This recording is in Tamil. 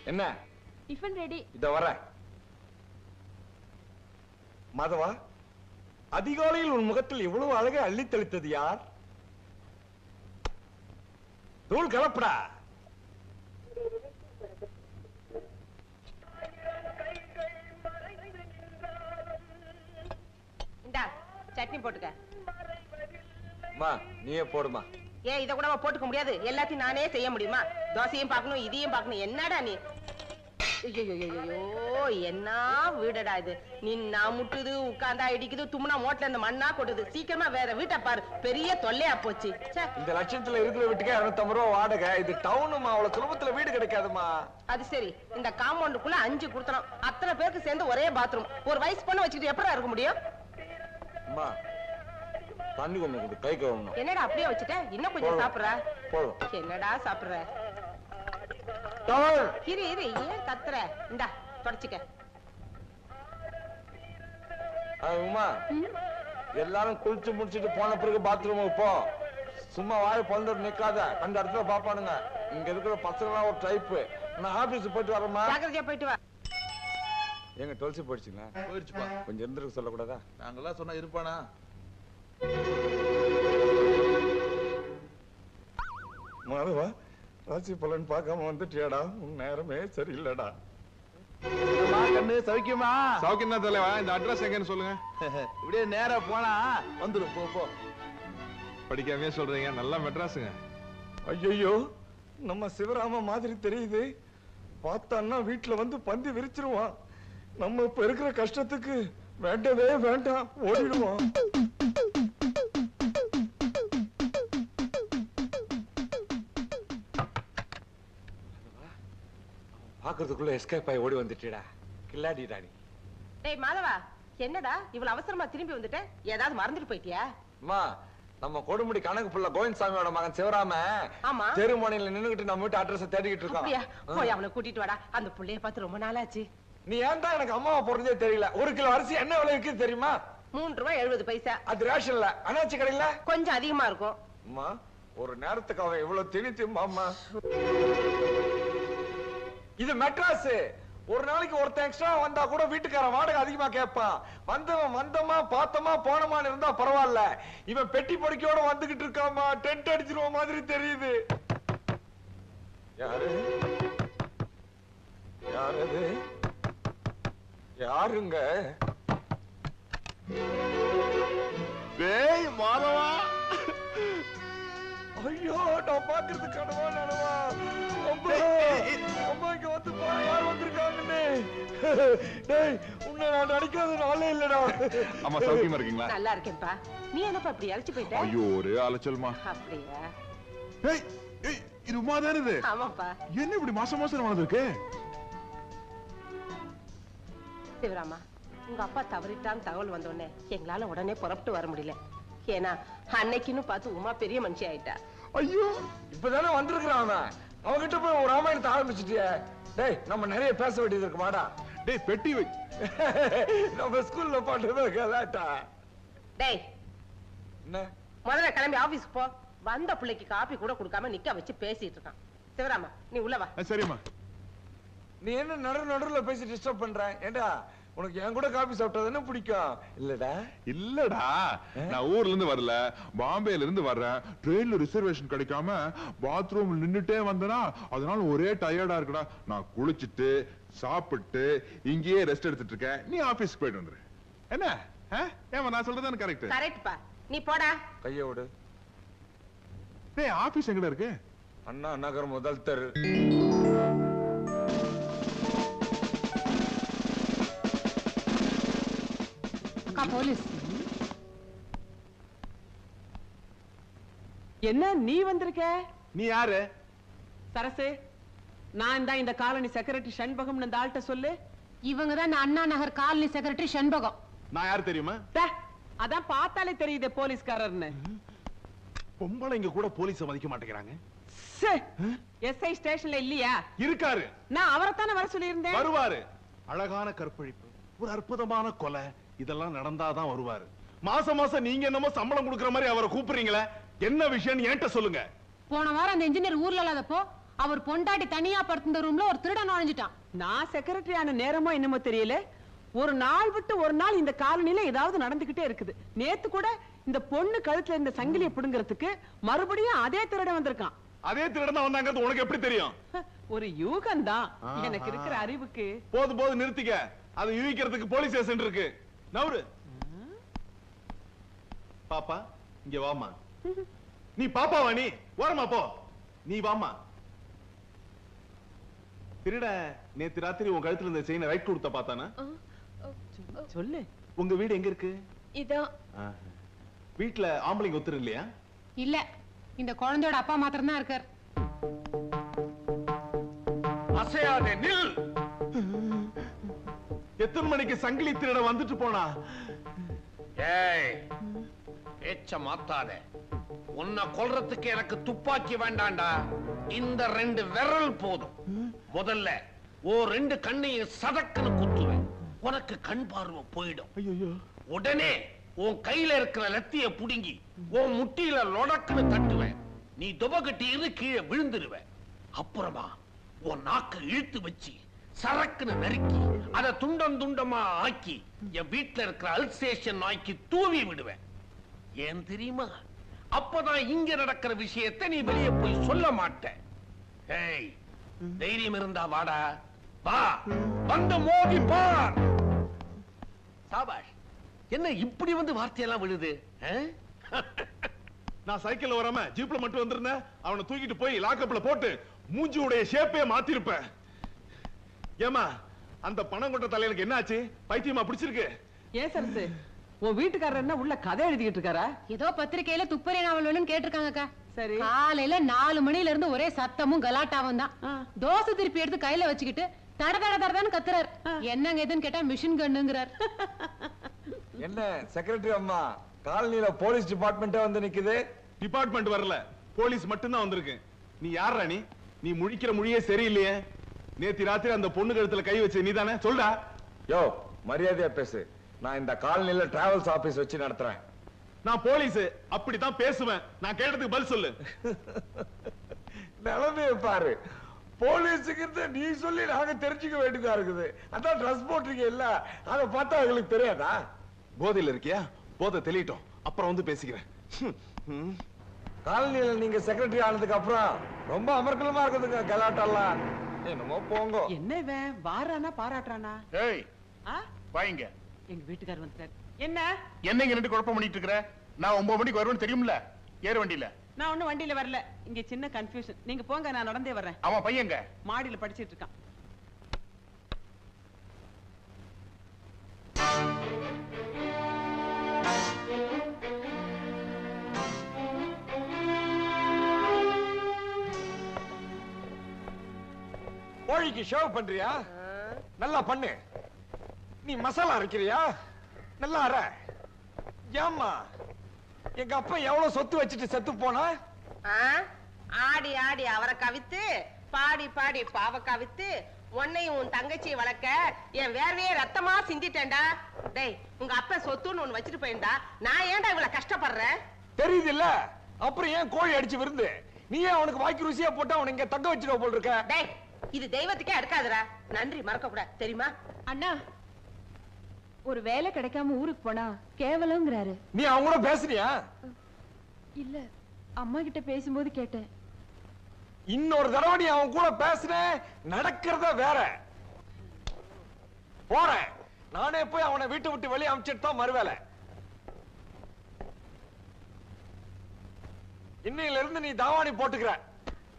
என்ன டிஃபன் ரெடி. இத வர. மாதவா, அதிகாலையில் உன் முகத்தில் இவ்வளவு அழகை அள்ளி தெளித்தது யார்? தூள் கலப்படா. இந்தா சட்னி போட்டுக்க. மா நீயே போடுமா. ஏன் இத கூட போட்டுக்க முடியாது? எல்லாத்தையும் நானே செய்ய முடியுமா? தோசையும் பார்க்கணும், இதையும் பார்க்கணும். என்னடா நீ? ஐயோ, என்ன வீடடா இது? நின்னா முட்டுது, உட்கார்ந்தா இடிக்குது, தும்னா மோட்ல இந்த மண்ணா கொட்டுது. சீக்கிரமா வேற வீட்டை பாரு, பெரிய தொல்லையா போச்சு. இந்த லட்சத்துல இருக்கிற வீட்டுக்கே 250 ரூபா வாடகை. இது டவுனுமா, அவ்வளவு சுலபத்துல வீடு கிடைக்காதுமா. அது சரி, இந்த காம்பவுண்டுக்குள்ள 5 கொடுத்தனும். அத்தனை பேருக்கு சேர்ந்து ஒரே பாத்ரூம். ஒரு வயசு பொண்ணு வச்சுக்கிட்டு எப்படா இருக்க முடியும்? அம்மா தண்ணி கொஞ்சம் கை கழுவணும். என்னடா அப்படியே வச்சுட்ட? இன்னும் கொஞ்சம் சாப்பிடுற? போதும். என்னடா சாப்பிடுற? இரு இரு, ஏன் கத்துற? இந்தா தொடச்சுக்க. உமா, எல்லாரும் குளிச்சு முடிச்சுட்டு போன பிறகு பாத்ரூமுக்கு போ. சும்மா வாய் பொழுது நிக்காத, அந்த இடத்துல பாப்பானுங்க. இங்க இருக்கிற பசங்களாம் ஒரு டைப்பு. நான் ஆபீஸ் போயிட்டு வரேம்மா. ஜாக்கிரதையா போயிட்டு வா. எங்க டுவெல்ஸ் போயிடுச்சுங்களா? போயிடுச்சுப்பா. கொஞ்சம் இருந்திருக்கு சொல்லக்கூடாதா? நாங்கெல்லாம் சொன்னா இருப்பானா? மாதவா, ராசி பலன் பார்க்காம வந்துட்டியாடா? உன் நேரமே சரியில்லடா. கண்ணு சௌக்கியமா? சௌக்கியம் தான் தலைவா. இந்த அட்ரஸ் எங்கன்னு சொல்லுங்க. இப்படியே நேரா போனா வந்துடும். போ போ. படிக்காமே சொல்றீங்க, நல்லா மெட்ராஸுங்க. ஐயோ, நம்ம சிவராம மாதிரி தெரியுது. பார்த்தான்னா வீட்டுல வந்து பந்தி விரிச்சிருவான். நம்ம இப்ப இருக்கிற கஷ்டத்துக்கு வேண்டவே வேண்டாம், ஓடிடுவோம். பாக்குறதுக்குள்ள எஸ்கேப் ஆகி ஓடி வந்துட்டா. கில்லாடி ராணி. டேய் மாதவா, என்னடா இவ்வளவு அவசரமா திரும்பி வந்துட்ட? ஏதாவது மறந்துட்டு போயிட்டியா? அம்மா, நம்ம கொடுமுடி கணக்கு புள்ள கோவிந்தசாமியோட மகன் சிவராம தெருமோனையில நின்னுகிட்டு நம்ம வீட்டு அட்ரஸ் தேடிக்கிட்டு இருக்கோம். போய் அவனை கூட்டிட்டு வாடா. அந்த புள்ளைய பார்த்து ரொம்ப நாளாச்சு. நீ ஏன் தான் எனக்கு அம்மாவை போறதே தெரியல. 1 கிலோ அரிசி என்ன விலை இருக்குன்னு தெரியுமா? 3 ரூபாய் 70 பைசா. அது ரேஷன்ல, அனாச்சி கடையில கொஞ்சம் அதிகமா இருக்கும். அம்மா, ஒரு நேரத்துக்கு அவன் இவ்வளவு திணித்தும்மா. இது மெட்ராஸ். ஒரு நாளைக்கு ஒருத்தன் எக்ஸ்ட்ரா வந்தா கூட வீட்டுக்காரன் வாடகை அதிகமா கேட்பான். வந்தவன் வந்தமா பார்த்தமா போனமான்னு இருந்தா பரவாயில்ல. இவன் பெட்டி பொடிக்கையோட வந்துகிட்டு இருக்காமா. டென்ட் அடிச்சிருவ மாதிரி தெரியுது. யாரு யாரது? யாருங்க? டேய் மாதவா. ஐயோ, நான் பாக்குறது கனவா நனவா? அம்மா அம்மா, இங்க வந்து பாரு, யார் வந்திருக்காங்கன்னு. டேய், உன்னை நான் நடிக்காத நாளே இல்லடா. அம்மா சௌக்கியமா இருக்கீங்களா? நல்லா இருக்கேன்ப்பா. நீ என்னப்பா இப்படி அழைச்சு போயிட்ட? ஐயோ, ஒரே அலைச்சல்மா. அப்படியா? ஏய் ஏய், இது உமா தானே இது? ஆமாப்பா. என்ன இப்படி மாசம் மாசம் வளர்ந்துருக்கு? சிவராமா, உங்க அப்பா தவறிட்டான்னு தகவல் வந்தோடனே எங்களால உடனே புறப்பட்டு வர முடியல. ஏன்னா அன்னைக்குன்னு பார்த்து உமா பெரிய மனுஷி ஆயிட்டா. ஐயோ, இப்பதானே வந்திருக்கிறான் அவன். அவன்கிட்ட போய் ஒரு ராமாயணத்தை ஆரம்பிச்சுட்டிய. டேய், நம்ம நிறைய பேச வேண்டியது இருக்கு. மாடா. டேய், பெட்டி வை. நம்ம ஸ்கூல்ல பாட்டுதான் கலாட்டா. டேய், என்ன? முதல்ல கிளம்பி ஆபீஸ்க்கு போ. வந்த பிள்ளைக்கு காப்பி கூட கொடுக்காம நிக்க வச்சு பேசிட்டு இருக்கான். சிவராமா, நீ உள்ள வா. சரிம்மா. நீ என்ன நடுல பேசி டிஸ்டர்ப் பண்ற? ஏண்டா, உனக்கு என் கூட காபி சாப்பிட்டதுன்னு பிடிக்கும் இல்லடா? இல்லடா, நான் ஊர்ல இருந்து வரல, பாம்பேல இருந்து வர்றேன். ட்ரெயின்ல ரிசர்வேஷன் கிடைக்காம பாத்ரூம் நின்னுட்டே வந்தனா, அதனால ஒரே டயர்டா இருக்குடா. நான் குளிச்சிட்டு சாப்பிட்டு இங்கேயே ரெஸ்ட் எடுத்துட்டு இருக்கேன். நீ ஆபீஸ்க்கு போயிட்டு வந்துரு. என்ன? ஏமா நான் சொல்றது கரெக்ட்? கரெக்ட்பா. நீ போடா. கைய விடு. டேய், ஆபீஸ் எங்கடா இருக்கு? அண்ணா நகர் முதல் தெரு. போலீஸ். என்ன நீ வந்திருக்க? நீ யாரு? சரசு, நான் தான் இந்த காலனி செக்ரட்டரி ஷண்பகம். இந்த ஆள்கிட்ட சொல்லு. இவங்க தான் அண்ணா நகர் காலனி செக்ரட்டரி ஷண்பகம். நான் யாரு தெரியுமா? அதான் பார்த்தாலே தெரியுது போலீஸ்காரர்னு. பொம்பளைங்க கூட போலீஸ மதிக்க மாட்டேங்கிறாங்க. எஸ்ஐ ஸ்டேஷன்ல இல்லையா? இருக்காரு. நான் அவரைத்தானே வர சொல்லி இருந்தேன். வருவாரு. அழகான கற்பழிப்பு, ஒரு அற்புதமான கொலை, இதெல்லாம் நடந்தாதான் வருவாரு. மாசம் மாசம் நீங்க என்னமோ சம்பளம் கொடுக்கற மாதிரி அவரை கூப்பிடுறீங்களே, என்ன விஷயம் என்கிட்ட சொல்லுங்க. போன வாரம் அந்த இன்ஜினியர் ஊர்ல இல்லாதப்போ அவர் பொண்டாட்டி தனியா படுத்திருந்த ரூம்ல ஒரு திருடன் நுழைஞ்சிட்டான். நான் செக்ரட்டரி ஆன நேரமோ என்னமோ தெரியல, ஒரு நாள் விட்டு ஒரு நாள் இந்த காலனில ஏதாவது நடந்துகிட்டே இருக்குது. நேத்து கூட இந்த பொண்ணு கழுத்துல இருந்த சங்கிலியை பிடுங்கிறதுக்கு மறுபடியும் அதே திருடன் வந்திருக்கான். அதே திருடன் வந்தாங்கிறது உனக்கு எப்படி தெரியும்? ஒரு யூகம் தான் எனக்கு இருக்கிற அறிவுக்கு. போது நிறுத்திக்க. அது யூகிக்கிறதுக்கு போலீஸ் ஸ்டேஷன் இருக்கு. நவுரு. பாப்பா இங்க வாமா. நீ பாப்பாவா? நீ ஓரமா போ. நீ வாமா. திருட நேத்து ராத்திரி உன் கழுத்துல இருந்த செயினை ரைட் கொடுத்த பார்த்தானா? சொல்லு. உங்க வீடு எங்க இருக்கு? இதான். வீட்டுல ஆம்பளைங்க ஒத்துரு இல்லையா? இல்ல, இந்த குழந்தையோட அப்பா மாத்திரம் தான் இருக்கார். அசையாதே, நில். எத்தனை மணிக்கு சங்கிலி திருட வந்துட்டு போனா? ஏய், பேச்ச மாத்தாத. உன்னை கொல்றதுக்கு எனக்கு துப்பாக்கி வேண்டாண்டா. இந்த 2 விரல் போதும். முதல்ல ஓ 2 கண்ணையும் சதக்குன்னு குத்துவேன். உனக்கு கண் பார்வை போயிடும். ஐயோ. உடனே உன் கையில இருக்கிற லத்திய புடுங்கி உன் முட்டியில லொடக்குன்னு தட்டுவேன். நீ துபகட்டி இரு கீழே விழுந்துருவ. அப்புறமா உன் நாக்க இழுத்து வச்சு சரக்குன்னு நறுக்கி அதை துண்டம் துண்டமா ஆக்கி என் வீட்டுல இருக்கிற அல்சேஷன் நாய்க்கு தூவி விடுவேன். ஏன் தெரியுமா? அப்பதான் இங்க நடக்கிற விஷயத்தை நீ வெளியே போய் சொல்ல மாட்ட. ஏய், தைரியம் இருந்தா வாடா. வா, வந்து மோதி பார். சாபாஷ். என்ன இப்படி வந்து வார்த்தையெல்லாம் விழுது? நான் சைக்கிள்ல வராம ஜீப்ல மட்டும் வந்திருந்தேன். அவனை தூக்கிட்டு போய் லாக்கப்ல போட்டு மூஞ்சி உடைய ஷேப்பே மாத்திருப்பேன். ஏமா, அந்த பணம் கொண்ட தலையிலுக்கு என்னாச்சு? பைத்தியமா பிடிச்சிருக்கு? ஏன் சரசு, உன் வீட்டுக்காரர் என்ன உள்ள கதை எழுதிக்கிட்டு இருக்காரா? ஏதோ பத்திரிக்கையில துப்பறி நாவல் வேணும்னு கேட்டிருக்காங்கக்கா. சரி. காலையில 4 மணில இருந்து ஒரே சத்தமும் கலாட்டாவும் தான். தோசை திருப்பி எடுத்து கையில வச்சுக்கிட்டு தட தட தடன்னு கத்துறாரு. என்னங்க இதுன்னு கேட்டா மிஷின் கண்ணுங்கிறார். என்ன செக்ரட்டரி அம்மா, காலனில போலீஸ் டிபார்ட்மெண்டே வந்து நிக்குது? டிபார்ட்மெண்ட் வரல, போலீஸ் மட்டும் தான் வந்திருக்கு. நீ யாரா? நீ முழிக்கிற மொழியே சரியில்லையே. நேத்து ராத்திரி அந்த பொண்ணு கழுத்துல கை வச்சு நீ தானே? சொல்டா. யோ, மரியாதையா பேசு. நான் இந்த காலனில டிராவல்ஸ் ஆபீஸ் வச்சு நடத்துறேன். நான் போலீஸ், அப்படித்தான் பேசுவேன். நான் கேட்டதுக்கு பதில் சொல்லு. நிலைமைய பாரு. போலீஸுக்கு நீ சொல்லி நாங்க தெரிஞ்சுக்க வேண்டியதா இருக்குது. அதான் ட்ரெஸ் போட்டிருக்க இல்ல, அதை பார்த்தா அவங்களுக்கு தெரியாதா? போதையில இருக்கியா? போதை தெளிட்டோம், அப்புறம் வந்து பேசிக்கிறேன். காலனியில நீங்க செக்ரட்டரி ஆனதுக்கு அப்புறம் ரொம்ப அமர்க்கலமா இருக்குதுங்க கலாட்டெல்லாம். என்னமோ போங்க. என்ன இவன் வாரானா பாராட்டுறானா? ஏய், வாங்க. எங்க வீட்டுக்காரர் வந்துட்டார். என்ன என்னங்க 2 குழப்பம் பண்ணிட்டு இருக்கற? நான் 9 மணிக்கு வருவேன்னு தெரியும்ல? ஏற வண்டியில. நான் ஒண்ணும் வண்டியில வரல. இங்க சின்ன கன்ஃபியூஷன். நீங்க போங்க, நான் நடந்தே வர்றேன். அவன் பையங்க மாடியில படிச்சிட்டு இருக்கான். கோழிக்கு ஷேவ் பண்றியா? நல்லா பண்ணு. நீ மசாலா அரைக்கிறியா? நல்லா அரை. ஏம்மா, எங்க அப்பா எவ்வளவு சொத்து வச்சுட்டு செத்து போனா? ஆடி ஆடி அவரை கவித்து, பாடி பாடி பாவ கவித்து, உன்னையும் உன் தங்கச்சி வளர்க்க என் வேர்வையே ரத்தமா சிந்திட்டேன்டா. டேய், உங்க அப்பா சொத்துன்னு ஒண்ணு வச்சுட்டு போயிருந்தா நான் ஏன்டா இவ்வளவு கஷ்டப்படுறேன்? தெரியுது இல்ல? அப்புறம் ஏன் கோழி அடிச்சு விருந்து? நீ ஏன் அவனுக்கு வாய்க்கு ருசியா போட்டு அவனை இங்க தங்க வச்சிருவ போல் இருக்க? டேய், இது தெய்வத்துக்கே அடுக்காதுடா. நன்றி மறக்க கூடாது, தெரியுமா? அண்ணா, ஒரு வேலை கிடைக்காம ஊருக்கு போனா கேவலங்கிறாரு. நீ அவங்க கூட பேசுறியா? இல்ல, அம்மா கிட்ட பேசும்போது கேட்டேன். இன்னொரு தடவை நீ அவன் கூட பேசுன நடக்கிறத வேற. போறேன், நானே போய் அவனை வீட்டை விட்டு வெளியே அனுப்பிச்சிட்டு தான் மறுவேலை. இன்னையில இருந்து நீ தாவாணி போட்டுக்கிற.